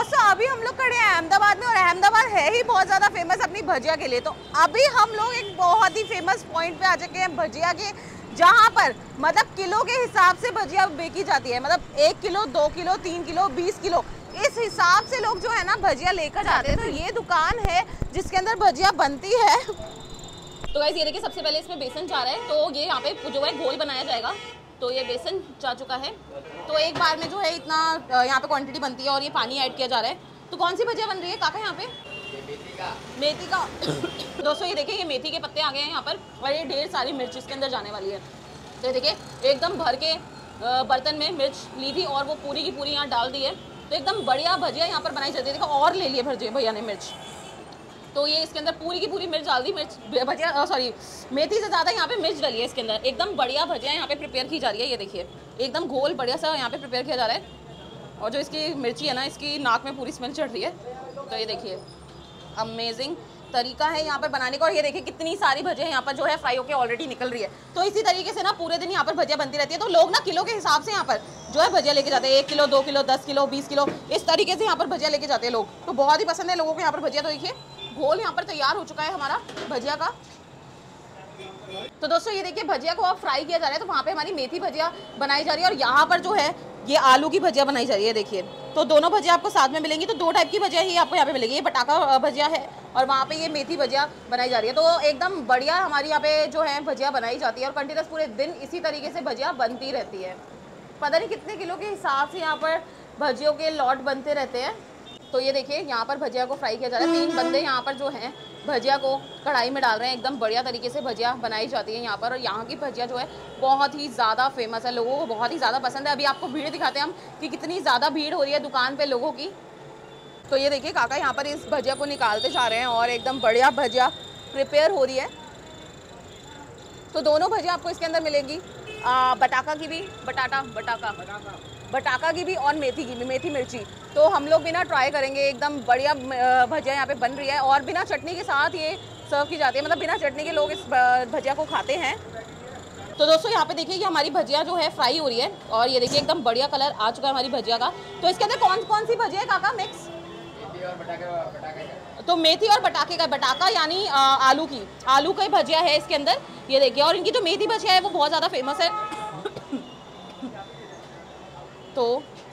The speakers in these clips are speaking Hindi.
दोस्तों अभी हम लोग खड़े हैं अहमदाबाद में और अहमदाबाद है ही बहुत ज़्यादा फेमस अपनी भजिया के लिए। तो अभी हम लोग एक बहुत ही फेमस पॉइंट पे आ चुके हैं भजिया के, जहाँ पर मतलब किलो के हिसाब से भजिया बेची जाती है। मतलब 1 किलो 2 किलो 3 किलो 20 किलो इस हिसाब से लोग जो है ना भजिया लेकर जाते हैं। तो ये दुकान है जिसके अंदर भजिया बनती है। तो गाइस ये देखिए, सबसे पहले इसमें बेसन जा रहा है, तो ये यहाँ पे जो है घोल बनाया जाएगा। तो ये बेसन जा चुका है, तो एक बार में जो है इतना यहाँ पे क्वांटिटी बनती है और ये पानी ऐड किया जा रहा है। तो कौन सी भजिया बन रही है काका यहाँ पे? मेथी का दोस्तों ये देखिए, ये मेथी के पत्ते आ गए हैं यहाँ पर और ये ढेर सारी मिर्च इसके अंदर जाने वाली है। तो ये देखिए एकदम भर के बर्तन में मिर्च ली थी और वो पूरी की पूरी यहाँ डाल दी है। तो एकदम बढ़िया भजिया यहाँ पर बनाई जाती है। देखो और ले लिए भैया ने मिर्च, तो ये इसके अंदर पूरी की पूरी मिर्च डाल दी। मिर्च भजिया सॉरी मेथी से ज़्यादा यहाँ पे मिर्च डाली है इसके अंदर। एकदम बढ़िया भजिया यहाँ पे प्रिपेयर की जा रही है। ये देखिए एकदम घोल बढ़िया सा यहाँ पे प्रिपेयर किया जा रहा है। और जो इसकी मिर्ची है ना, इसकी नाक में पूरी स्मेल चढ़ रही है। तो ये देखिए अमेजिंग तरीका है यहाँ पर बनाने का। और ये देखिए कितनी सारी भजिया यहाँ पर जो है फ्राई होकर ऑलरेडी निकल रही है। तो इसी तरीके से ना पूरे दिन यहाँ पर भजिया बनती रहती है। तो लोग ना किलो के हिसाब से यहाँ पर जो है भजिया लेके जाते हैं। 1 किलो 2 किलो 10 किलो 20 किलो इस तरीके से यहाँ पर भजिया लेके जाते हैं लोग। तो बहुत ही पसंद है लोगों को यहाँ पर भजिया। तो देखिए घोल यहाँ पर तैयार हो चुका है हमारा भजिया का। तो दोस्तों ये देखिए भजिया को अब फ्राई किया जा रहा है। तो वहाँ पे हमारी मेथी भजिया बनाई जा रही है और यहाँ पर जो है ये आलू की भजिया बनाई जा रही है। देखिए तो दोनों भजिया आपको साथ में मिलेंगी। तो 2 टाइप की भजिया ही आपको यहाँ पे मिलेगी। ये पटाखा भजिया है और वहाँ पे ये मेथी भजिया बनाई जा रही है। तो एकदम बढ़िया हमारी यहाँ पे जो है भजिया बनाई जाती है और कंटिन्यूस पूरे दिन इसी तरीके से भजिया बनती रहती है। पता नहीं कितने किलो के हिसाब से यहाँ पर भजियों के लॉट बनते रहते हैं। तो ये देखिए यहाँ पर भजिया को फ्राई किया जा रहा है। 3 बंदे यहाँ पर जो हैं भजिया को कढ़ाई में डाल रहे हैं। एकदम बढ़िया तरीके से भजिया बनाई जाती है यहाँ पर। और यहाँ की भजिया जो है बहुत ही ज़्यादा फेमस है, लोगों को बहुत ही ज़्यादा पसंद है। अभी आपको भीड़ दिखाते हैं हम कि कितनी ज़्यादा भीड़ हो रही है दुकान पे लोगों की। तो ये देखिए काका यहाँ पर इस भजिया को निकालते जा रहे हैं और एकदम बढ़िया भजिया प्रिपेयर हो रही है। तो दोनों भजिया आपको इसके अंदर मिलेंगी, बटाका की भी, बटाका की भी और मेथी की भी, मेथी मिर्ची। तो हम लोग भी ना ट्राई करेंगे। एकदम बढ़िया भजिया यहाँ पे बन रही है और बिना चटनी के साथ ये सर्व की जाती है। मतलब बिना चटनी के लोग इस भजिया को खाते हैं। तो दोस्तों यहाँ पे देखिए कि हमारी भजिया जो है फ्राई हो रही है और ये देखिए एकदम बढ़िया कलर आ चुका है हमारी भजिया का। तो इसके अंदर कौन कौन सी भजिया है काका मिक्स? तो मेथी और बटाके का, बटाका यानी आलू की भजिया है इसके अंदर। ये देखिए और इनकी जो मेथी भजिया है वो बहुत ज़्यादा फेमस है। तो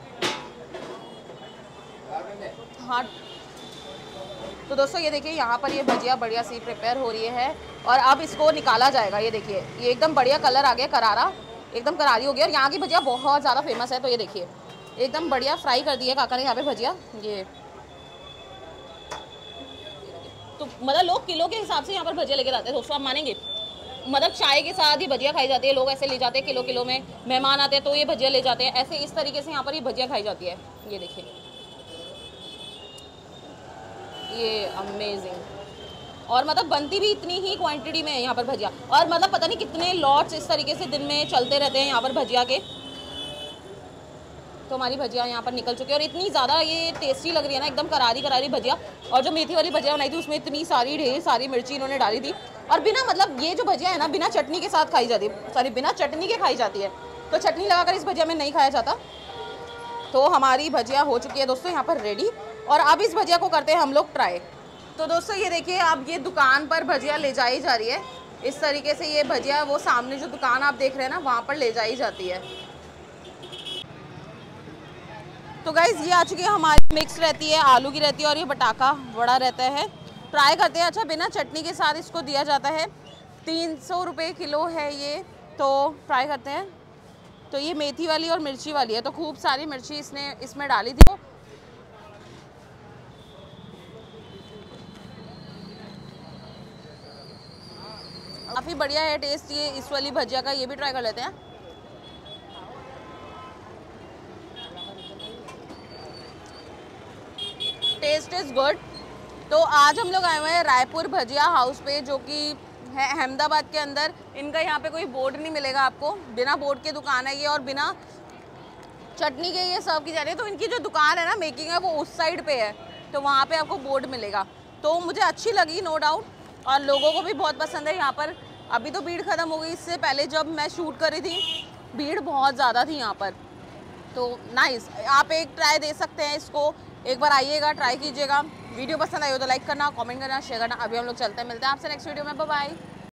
हाँ, तो दोस्तों ये देखिए यहाँ पर ये भजिया बढ़िया सी प्रिपेयर हो रही है और अब इसको निकाला जाएगा। ये देखिए ये एकदम बढ़िया कलर आ गया, करारा एकदम करारी हो गया। और यहाँ की भजिया बहुत ज़्यादा फेमस है। तो ये देखिए एकदम बढ़िया फ्राई कर दी है काका ने यहाँ पे भजिया। ये तो मतलब लोग किलो के हिसाब से यहाँ पर भजिया लेके जाते हैं दोस्तों, आप मानेंगे। मतलब चाय के साथ ही भजिया खाई जाती है, लोग ऐसे ले जाते हैं किलो किलो में। मेहमान आते हैं तो ये भजिया ले जाते हैं, ऐसे इस तरीके से यहाँ पर ये भजिया खाई जाती है। ये देखिए ये अमेजिंग। और मतलब बनती भी इतनी ही क्वांटिटी में है यहाँ पर भजिया। और मतलब पता नहीं कितने लॉट्स इस तरीके से दिन में चलते रहते हैं यहाँ पर भजिया के। तो हमारी भजिया यहाँ पर निकल चुकी है और इतनी ज़्यादा ये टेस्टी लग रही है ना, एकदम करारी करारी भजिया। और जो मेथी वाली भजिया बनाई थी उसमें इतनी सारी ढेर सारी मिर्ची इन्होंने डाली थी। और बिना मतलब ये जो भजिया है ना बिना चटनी के साथ खाई जाती है, सॉरी बिना चटनी के खाई जाती है। तो चटनी लगाकर इस भजिया में नहीं खाया जाता। तो हमारी भजिया हो चुकी है दोस्तों यहाँ पर रेडी और अब इस भजिया को करते हैं हम लोग ट्राई। तो दोस्तों ये देखिए अब ये दुकान पर भजिया ले जाई जा रही है। इस तरीके से ये भजिया वो सामने जो दुकान आप देख रहे हैं ना वहाँ पर ले जाई जाती है। तो गाइज़ ये आ चुकी है हमारी मिक्स रहती है, आलू की रहती है और ये बटाका बड़ा रहता है। ट्राई करते हैं। अच्छा बिना चटनी के साथ इसको दिया जाता है। 300 रुपये किलो है ये। तो ट्राई करते हैं। तो ये मेथी वाली और मिर्ची वाली है। तो खूब सारी मिर्ची इसने इसमें डाली थी। काफ़ी बढ़िया है टेस्ट ये इस वाली भजिया का। ये भी ट्राई कर लेते हैं। Taste is good. तो आज हम लोग आए हुए हैं रायपुर भजिया हाउस पे, जो कि है अहमदाबाद के अंदर। इनका यहाँ पे कोई बोर्ड नहीं मिलेगा आपको, बिना बोर्ड के दुकान है ये और बिना चटनी के ये सर्व की जा रही है। तो इनकी जो दुकान है ना मेकिंग है वो उस साइड पे है, तो वहाँ पे आपको बोर्ड मिलेगा। तो मुझे अच्छी लगी नो डाउट और लोगों को भी बहुत पसंद है यहाँ पर। अभी तो भीड़ ख़त्म हो गई, इससे पहले जब मैं शूट कर रही थी भीड़ बहुत ज़्यादा थी यहाँ पर। तो नाइस, आप एक ट्राई दे सकते हैं इसको। एक बार आइएगा, ट्राई कीजिएगा। वीडियो पसंद आई हो तो लाइक करना, कमेंट करना, शेयर करना। अभी हम लोग चलते हैं, मिलते हैं आपसे नेक्स्ट वीडियो में। Bye bye.